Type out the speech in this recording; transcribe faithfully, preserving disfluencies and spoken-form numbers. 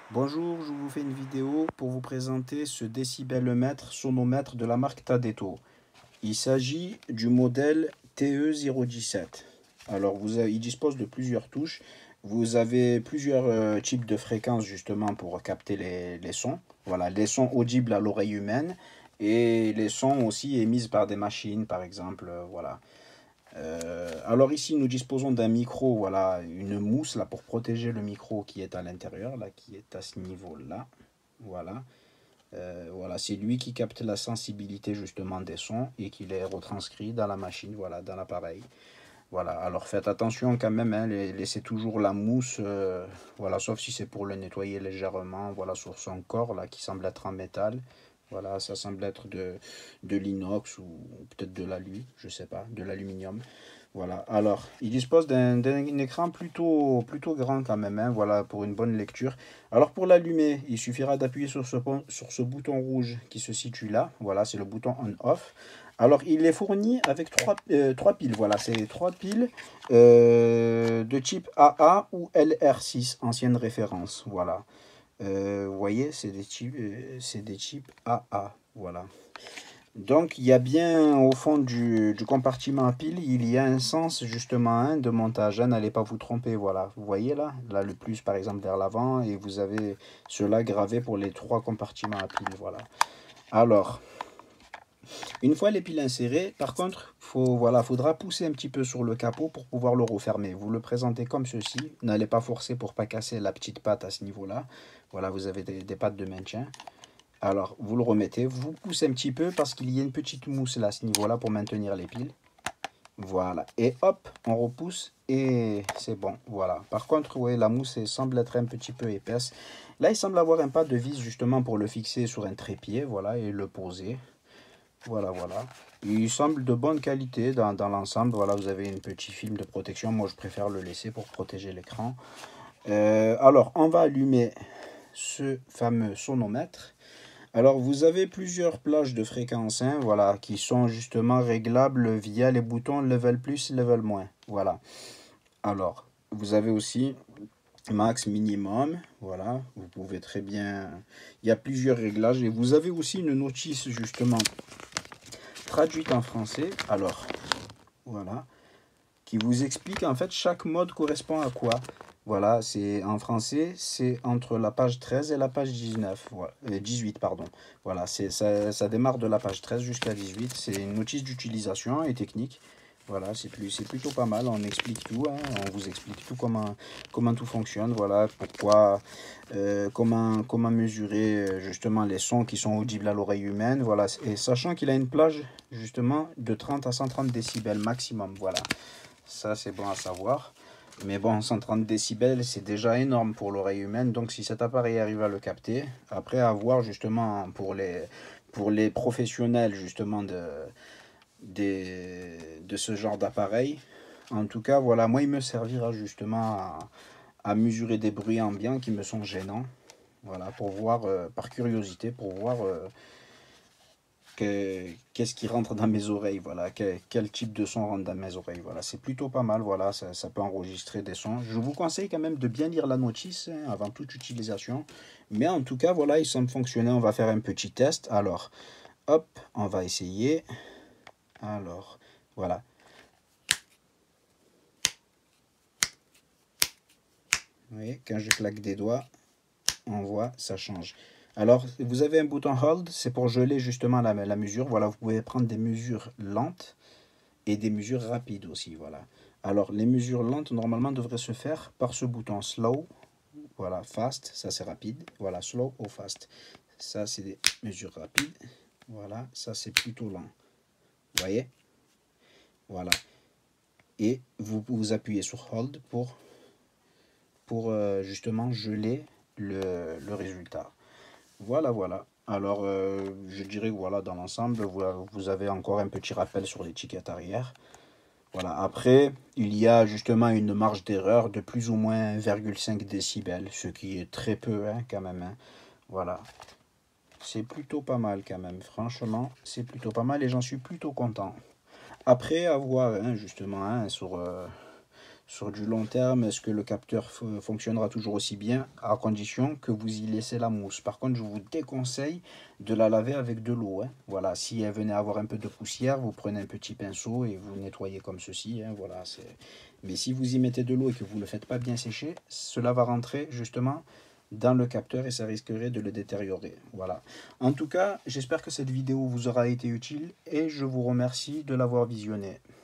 Bonjour, je vous fais une vidéo pour vous présenter ce décibelmètre sonomètre de la marque Tadeto. Il s'agit du modèle T E zéro dix-sept. Alors, vous avez, il dispose de plusieurs touches. Vous avez plusieurs euh, types de fréquences justement pour capter les, les sons. Voilà, les sons audibles à l'oreille humaine et les sons aussi émis par des machines, par exemple. euh, voilà. Euh, alors ici, nous disposons d'un micro, voilà, une mousse là pour protéger le micro qui est à l'intérieur, là, qui est à ce niveau-là. Voilà. Euh, voilà, c'est lui qui capte la sensibilité justement des sons et qui les retranscrit dans la machine, voilà, dans l'appareil. Voilà, alors faites attention quand même, hein, laissez toujours la mousse, euh, voilà, sauf si c'est pour le nettoyer légèrement, voilà, sur son corps là qui semble être en métal. Voilà, ça semble être de, de l'inox ou peut-être de l'alu, je sais pas, de l'aluminium. Voilà, alors il dispose d'un écran plutôt, plutôt grand quand même, hein, voilà, pour une bonne lecture. Alors pour l'allumer, il suffira d'appuyer sur ce, sur ce bouton rouge qui se situe là. Voilà, c'est le bouton on-off. Alors il est fourni avec trois, euh, trois piles. Voilà, c'est trois piles euh, de type A A ou L R six, ancienne référence. Voilà. Euh, vous voyez, c'est des types, euh, c'est des types A A. Voilà. Donc, il y a bien au fond du, du compartiment à pile, il y a un sens justement hein, de montage. Hein, n'allez pas vous tromper. Voilà, vous voyez là, là le plus par exemple vers l'avant et vous avez cela gravé pour les trois compartiments à pile. Voilà. Alors, une fois les piles insérées, par contre, faut, voilà, faudra pousser un petit peu sur le capot pour pouvoir le refermer. Vous le présentez comme ceci. N'allez pas forcer pour pas casser la petite patte à ce niveau-là. Voilà, vous avez des, des pattes de maintien. Alors, vous le remettez, vous poussez un petit peu parce qu'il y a une petite mousse là à ce niveau-là pour maintenir les piles. Voilà, et hop, on repousse et c'est bon, voilà. Par contre, ouais, la mousse elle semble être un petit peu épaisse. Là, il semble avoir un pas de vis justement pour le fixer sur un trépied, voilà, et le poser. Voilà, voilà. Il semble de bonne qualité dans, dans l'ensemble. Voilà, vous avez un petit film de protection. Moi, je préfère le laisser pour protéger l'écran. Euh, alors, on va allumer ce fameux sonomètre. Alors, vous avez plusieurs plages de fréquences, hein, voilà, qui sont justement réglables via les boutons level plus, level moins. Voilà. Alors, vous avez aussi max, minimum. Voilà, vous pouvez très bien. Il y a plusieurs réglages et vous avez aussi une notice justement traduite en français. Alors, voilà, qui vous explique en fait chaque mode correspond à quoi. Voilà, c'est en français, c'est entre la page treize et la page dix-neuf, voilà, euh, dix-huit, pardon. Voilà, c'est ça, ça démarre de la page treize jusqu'à dix-huit. C'est une notice d'utilisation et technique. Voilà, c'est plus, c'est plutôt pas mal. On explique tout, hein, on vous explique tout comment, comment tout fonctionne. Voilà, pourquoi, euh, comment, comment mesurer euh, justement les sons qui sont audibles à l'oreille humaine. Voilà, et sachant qu'il a une plage justement de trente à cent trente décibels maximum. Voilà. Ça, c'est bon à savoir. Mais bon, cent trente décibels, c'est déjà énorme pour l'oreille humaine. Donc, si cet appareil arrive à le capter, après avoir justement pour les, pour les professionnels justement de, des, de ce genre d'appareil, en tout cas, voilà, moi, il me servira justement à, à mesurer des bruits ambiants qui me sont gênants. Voilà, pour voir, euh, par curiosité, pour voir euh, qu'est-ce qui rentre dans mes oreilles, voilà, quel, quel type de son rentre dans mes oreilles, voilà, c'est plutôt pas mal, voilà, ça, ça peut enregistrer des sons. Je vous conseille quand même de bien lire la notice hein, avant toute utilisation, mais en tout cas, voilà, il semble fonctionner, on va faire un petit test, alors, hop, on va essayer, alors, voilà. Vous voyez, quand je claque des doigts, on voit, ça change. Alors, vous avez un bouton Hold, c'est pour geler justement la, la mesure, voilà, vous pouvez prendre des mesures lentes, et des mesures rapides aussi, voilà. Alors, les mesures lentes, normalement, devraient se faire par ce bouton Slow, voilà, Fast, ça c'est rapide, voilà, Slow ou Fast. Ça, c'est des mesures rapides, voilà, ça c'est plutôt lent. Vous voyez? Voilà. Et vous, vous appuyez sur Hold pour, pour euh, justement geler le, le résultat. Voilà, voilà. Alors, euh, je dirais que voilà, dans l'ensemble, vous, vous avez encore un petit rappel sur l'étiquette arrière. Voilà. Après, il y a justement une marge d'erreur de plus ou moins un virgule cinq décibels, ce qui est très peu hein, quand même. Hein. Voilà. C'est plutôt pas mal quand même. Franchement, c'est plutôt pas mal et j'en suis plutôt content. Après avoir hein, justement hein, sur, euh, sur du long terme, est-ce que le capteur fonctionnera toujours aussi bien, à condition que vous y laissez la mousse. Par contre, je vous déconseille de la laver avec de l'eau. Hein. Voilà, si elle venait avoir un peu de poussière, vous prenez un petit pinceau et vous nettoyez comme ceci. Hein. Voilà, c'est... Mais si vous y mettez de l'eau et que vous ne le faites pas bien sécher, cela va rentrer justement dans le capteur et ça risquerait de le détériorer. Voilà. En tout cas, j'espère que cette vidéo vous aura été utile et je vous remercie de l'avoir visionnée.